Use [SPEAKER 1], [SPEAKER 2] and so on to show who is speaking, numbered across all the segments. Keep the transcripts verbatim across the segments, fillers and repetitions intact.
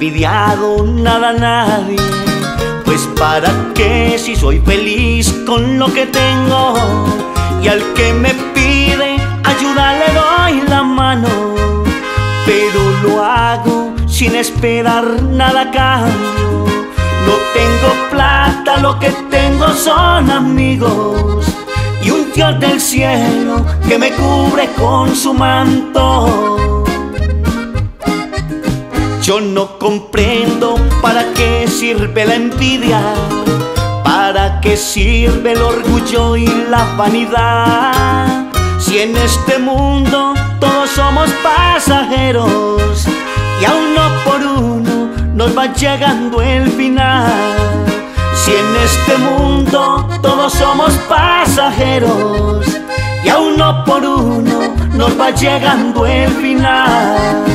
[SPEAKER 1] envidiado nada a nadie. Pues para qué si soy feliz con lo que tengo, y al que me pide ayuda le doy la mano. Pero lo hago sin esperar nada a cambio. No tengo plata, lo que tengo son amigos y un Dios del cielo que me cubre con su manto. Yo no comprendo para qué sirve la envidia, para qué sirve el orgullo y la vanidad. Si en este mundo todos somos pasajeros y a uno por uno nos va llegando el final. Si en este mundo todos somos pasajeros y a uno por uno nos va llegando el final.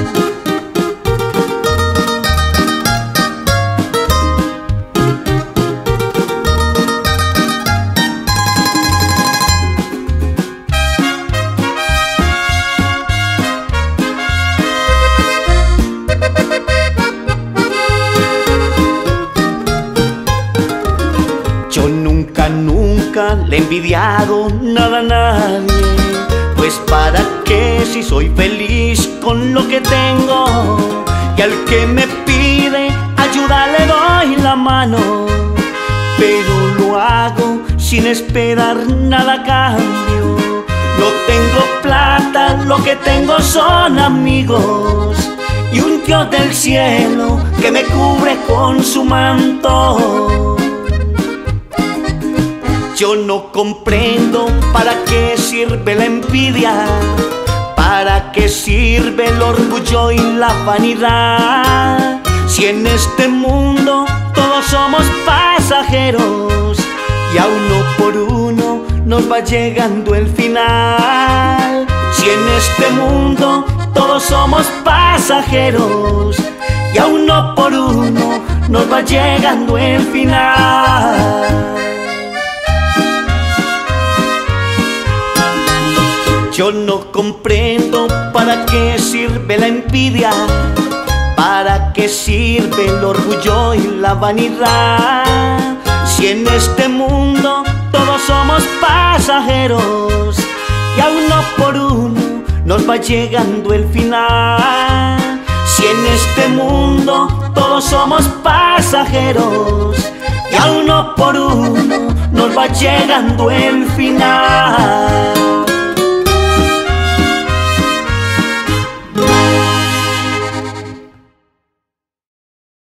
[SPEAKER 1] Yo nunca, nunca le he envidiado nada a nadie. Pues para qué si soy feliz con lo que tengo, y al que me pide ayuda le doy la mano. Pero lo hago sin esperar nada a cambio. No tengo plata, lo que tengo son amigos y un Dios del cielo que me cubre con su manto. Yo no comprendo para qué sirve la envidia, para qué sirve el orgullo y la vanidad. Si en este mundo todos somos pasajeros y a uno por uno nos va llegando el final. Si en este mundo todos somos pasajeros y a uno por uno nos va llegando el final. Yo no comprendo para qué sirve la envidia, para qué sirve el orgullo y la vanidad. Si en este mundo todos somos pasajeros y a uno por uno nos va llegando el final. Si en este mundo todos somos pasajeros y a uno por uno nos va llegando el final.